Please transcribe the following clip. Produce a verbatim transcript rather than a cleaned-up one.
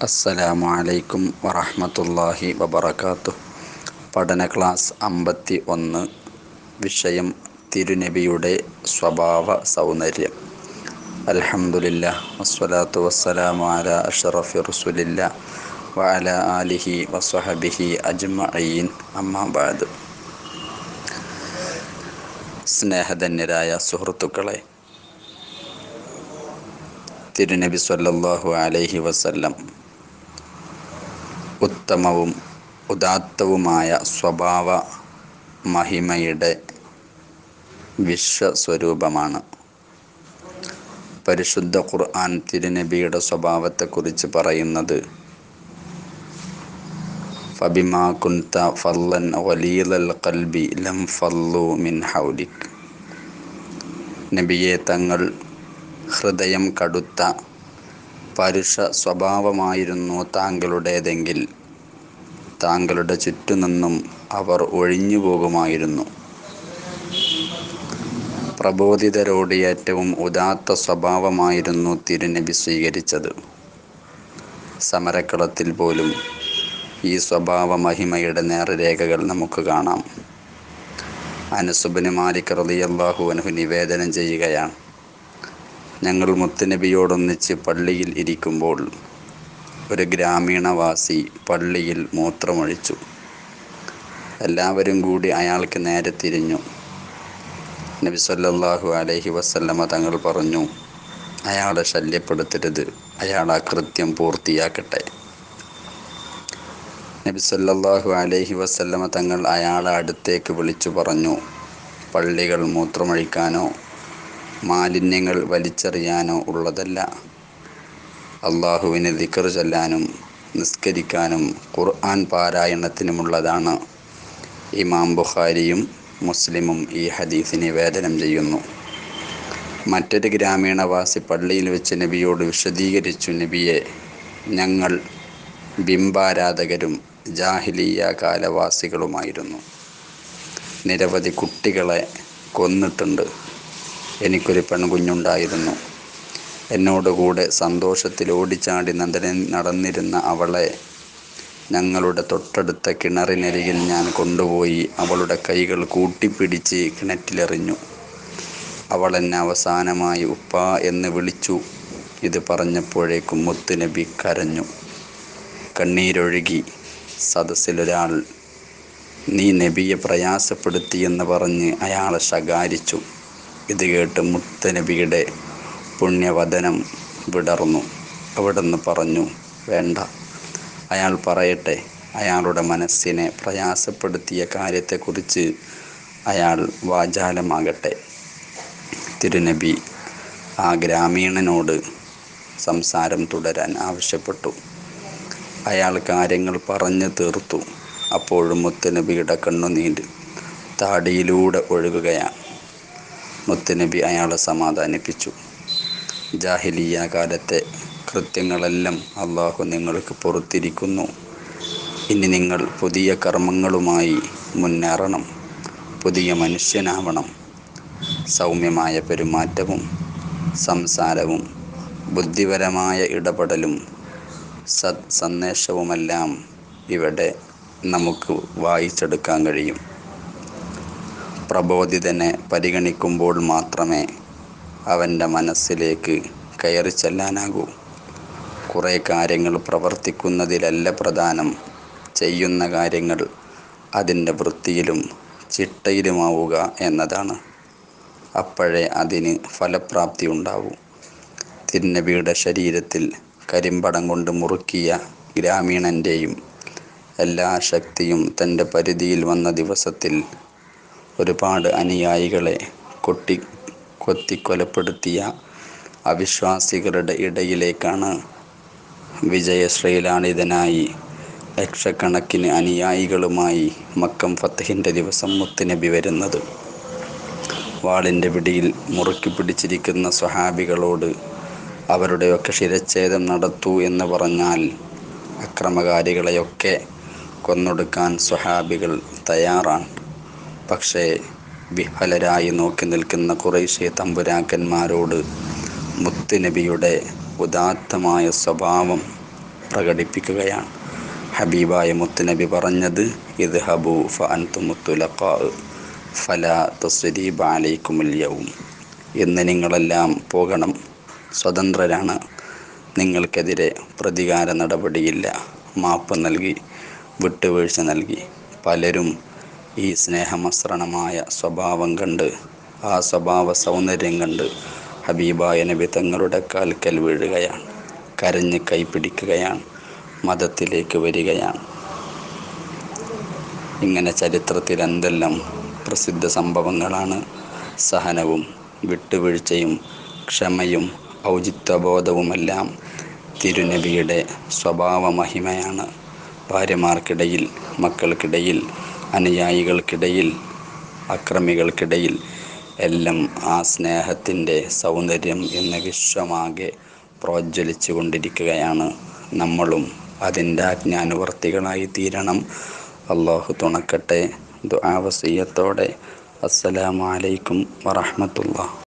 അസ്സലാമു അലൈക്കും വറഹ്മത്തുള്ളാഹി വബറകാതുഹു. പഠന ക്ലാസ് അമ്പത്തി ഒന്ന്. വിഷയം തിരുനബിയുടെ സ്വഭാവ സൗന്ദര്യം. അൽഹംദുലില്ലാഹ് വസ്സലാത്തു വസ്സലാമു അലാ അഷ്റഫി റസൂലില്ലാഹ് വഅലാ ആലിഹി വസ്വഹബിഹി അജ്മഈൻ. അമ്മാ ബഅദ്. സ്നേഹധന്യരായ സുഹൃത്തുക്കളെ, തിരുനബി സ്വല്ലല്ലാഹു അലൈഹി വസല്ലം ഉത്തമവും ഉദാത്തവുമായ സ്വഭാവ മഹിമയുടെ വിശ്വസ്വരൂപമാണ്. പരിശുദ്ധ ഖുർആൻ തിരുനബിയുടെ സ്വഭാവത്തെക്കുറിച്ച് പറയുന്നത്, ഫബിമാ കുൻത ഫല്ലൻ ഗലീദൽ ഖൽബി ലം ഫല്ലു മിൻ ഹൗലിക്. നബിയെ, തങ്ങൾ ഹൃദയം കടുത്ത പരുഷ സ്വഭാവമായിരുന്നു താങ്കളുടേതെങ്കിൽ താങ്കളുടെ ചുറ്റുനിന്നും അവർ ഒഴിഞ്ഞു പോകുമായിരുന്നു. പ്രബോധിതരോട് ഏറ്റവും ഉദാത്ത സ്വഭാവമായിരുന്നു തിരുനബി സ്വീകരിച്ചത്. സമരക്കളത്തിൽ പോലും ഈ സ്വഭാവ മഹിമയുടെ നേർരേഖകൾ നമുക്ക് കാണാം. അനസ് ഇബ്നു മാലിക് റളിയല്ലാഹു അൻഹു നിവേദനം ചെയ്യുകയാണ്, ഞങ്ങൾ മുത്തുനബിയോടൊന്നിച്ച് പള്ളിയിൽ ഇരിക്കുമ്പോൾ ഒരു ഗ്രാമീണവാസി പള്ളിയിൽ മൂത്രമൊഴിച്ചു. എല്ലാവരും കൂടി അയാൾക്ക് നേരെ തിരിഞ്ഞു. നബി സല്ലല്ലാഹു അലൈഹി വസല്ലമ തങ്ങൾ പറഞ്ഞു, അയാളെ ശല്യപ്പെടുത്തരുത്, അയാൾ ആ കൃത്യം പൂർത്തിയാക്കട്ടെ. നബി സല്ലല്ലാഹു അലൈഹി വസല്ലമ തങ്ങൾ അയാളെ അടുത്തേക്ക് വിളിച്ചു പറഞ്ഞു, പള്ളികൾ മൂത്രമൊഴിക്കാനോ മാലിന്യങ്ങൾ വലിച്ചെറിയാനോ ഉള്ളതല്ല, അള്ളാഹുവിനെ ദിക്ർ ചൊല്ലാനും നിസ്കരിക്കാനും ഖുർആൻ പാരായണത്തിനുമുള്ളതാണ്. ഇമാം ബുഖാരിയും മുസ്ലിമും ഈ ഹദീസ് നിവേദനം ചെയ്യുന്നു. മറ്റൊരു ഗ്രാമീണവാസി പള്ളിയിൽ വെച്ച് നബിയോട് വിശദീകരിച്ചു, നബിയെ, ഞങ്ങൾ ബിംബാരാധകരും ജാഹിലിയ്യ കാലവാസികളുമായിരുന്നു. നിരവധി കുട്ടികളെ കൊന്നിട്ടുണ്ട്. എനിക്കൊരു പെൺകുഞ്ഞുണ്ടായിരുന്നു. എന്നോടുകൂടെ സന്തോഷത്തിൽ ഓടിച്ചാടി നടന്നിരുന്ന അവളെ ഞങ്ങളുടെ തൊട്ടടുത്ത കിണറിനരികിൽ ഞാൻ കൊണ്ടുപോയി അവളുടെ കൈകൾ കൂട്ടിപ്പിടിച്ച് കിണറ്റിലെറിഞ്ഞു. അവൾ എന്നെ അവസാനമായി ഉപ്പാ എന്ന് വിളിച്ചു. ഇത് പറഞ്ഞപ്പോഴേക്കും മുത്തുനബി കരഞ്ഞു, കണ്ണീരൊഴുകി. സദസ്സിലൊരാൾ, നീ നബിയെ പ്രയാസപ്പെടുത്തിയെന്ന് പറഞ്ഞ് അയാളെ ശകാരിച്ചു. ഇത് കേട്ട് മുത്തുനബിയുടെ പുണ്യവദനം വിടർന്നു. അവിടുന്ന് പറഞ്ഞു, വേണ്ട, അയാൾ പറയട്ടെ. അയാളുടെ മനസ്സിനെ പ്രയാസപ്പെടുത്തിയ കാര്യത്തെക്കുറിച്ച് അയാൾ വാചാലമാകട്ടെ. തിരുനബി ആ ഗ്രാമീണനോട് സംസാരം തുടരാൻ ആവശ്യപ്പെട്ടു. അയാൾ കാര്യങ്ങൾ പറഞ്ഞു തീർത്തു. അപ്പോഴും മുത്തുനബിയുടെ കണ്ണുനീര് താടിയിലൂടെ ഒഴുകുകയാണ്. മുത്തുനബി അയാളെ സമാധാനിപ്പിച്ചു. ജാഹിലിയ്യ കാലത്തെ കൃത്യങ്ങളെല്ലാം അള്ളാഹു നിങ്ങൾക്ക് പുറത്തിരിക്കുന്നു. ഇനി നിങ്ങൾ പുതിയ കർമ്മങ്ങളുമായി മുന്നേറണം, പുതിയ മനുഷ്യനാവണം. സൗമ്യമായ പെരുമാറ്റവും സംസാരവും ബുദ്ധിപരമായ ഇടപെടലും സത് സന്ദേശവുമെല്ലാം ഇവിടെ നമുക്ക് വായിച്ചെടുക്കാൻ കഴിയും. പ്രബോധിതനെ പരിഗണിക്കുമ്പോൾ മാത്രമേ അവൻ്റെ മനസ്സിലേക്ക് കയറി ചെല്ലാനാകൂ. കുറേ കാര്യങ്ങൾ പ്രവർത്തിക്കുന്നതിലല്ല പ്രധാനം, ചെയ്യുന്ന കാര്യങ്ങൾ അതിൻ്റെ വൃത്തിയിലും ചിട്ടയിലുമാവുക എന്നതാണ്. അപ്പോഴേ അതിന് ഫലപ്രാപ്തി ഉണ്ടാവൂ. തിരുനബിയുടെ ശരീരത്തിൽ കരിമ്പടം കൊണ്ട് മുറുക്കിയ ഗ്രാമീണൻ്റെയും എല്ലാ ശക്തിയും തൻ്റെ പരിധിയിൽ വന്ന ദിവസത്തിൽ ഒരുപാട് അനുയായികളെ കൊട്ടി കൊത്തിക്കൊലപ്പെടുത്തിയ അവിശ്വാസികളുടെ ഇടയിലേക്കാണ് വിജയശ്രീലാളിതനായി ലക്ഷക്കണക്കിന് അനുയായികളുമായി മക്കം ഫത്ഹിൻ്റെ ദിവസം മുത്തുനബി വരുന്നത്. വാളിൻ്റെ പിടിയിൽ മുറുക്കി പിടിച്ചിരിക്കുന്ന സ്വഹാബികളോട് അവരുടെയൊക്കെ ശിരച്ഛേദം നടത്തൂ എന്ന് പറഞ്ഞാൽ അക്രമകാരികളെയൊക്കെ കൊന്നൊടുക്കാൻ സ്വഹാബികൾ തയ്യാറാണ്. പക്ഷേ വിഹ്വലരായി നോക്കി നിൽക്കുന്ന ഖുറൈശി തമ്പുരാക്കന്മാരോട് മുത്തുനബിയുടെ ഉദാത്തമായ സ്വഭാവം പ്രകടിപ്പിക്കുകയാണ്. ഹബീബായ മുത്തുനബി പറഞ്ഞത് ഇദ്ഹബു ഫഅൻതുമു തുലഖാ ഫലാ തസ്രീബ അലൈക്കുമുൽ യൗം. ഇന്ന് നിങ്ങളെല്ലാം പോകണം, സ്വതന്ത്രരാണ്, നിങ്ങൾക്കെതിരെ പ്രതികാര നടപടിയില്ല. മാപ്പ് നൽകി, വിട്ടുവീഴ്ച നൽകി. പലരും ഈ സ്നേഹമസൃണമായ സ്വഭാവം കണ്ട്, ആ സ്വഭാവ സൗന്ദര്യം കണ്ട് ഹബീബായ നബി തങ്ങളുടെ കാൽക്കൽ വീഴുകയാണ്, കരഞ്ഞ് കൈപിടിക്കുകയാണ്, മതത്തിലേക്ക് വരികയാണ്. ഇങ്ങനെ ചരിത്രത്തിൽ എന്തെല്ലാം പ്രസിദ്ധ സംഭവങ്ങളാണ്. സഹനവും വിട്ടുവീഴ്ചയും ക്ഷമയും ഔചിത്യബോധവുമെല്ലാം തിരുനബിയുടെ സ്വഭാവ മഹിമയാണ്. ഭാര്യമാർക്കിടയിൽ, മക്കൾക്കിടയിൽ, അനുയായികൾക്കിടയിൽ, അക്രമികൾക്കിടയിൽ എല്ലാം ആ സ്നേഹത്തിൻ്റെ സൗന്ദര്യം ഇന്ന് വിശ്വമാകെ പ്രോജ്വലിച്ചു കൊണ്ടിരിക്കുകയാണ്. നമ്മളും അതിൻ്റെ ആജ്ഞാനുവർത്തികളായി തീരണം. അല്ലാഹു തുണക്കട്ടെ. ദുആ വസിയ്യത്തോടെ അസ്സലാമു അലൈക്കും വറഹ്മത്തുള്ളാഹി.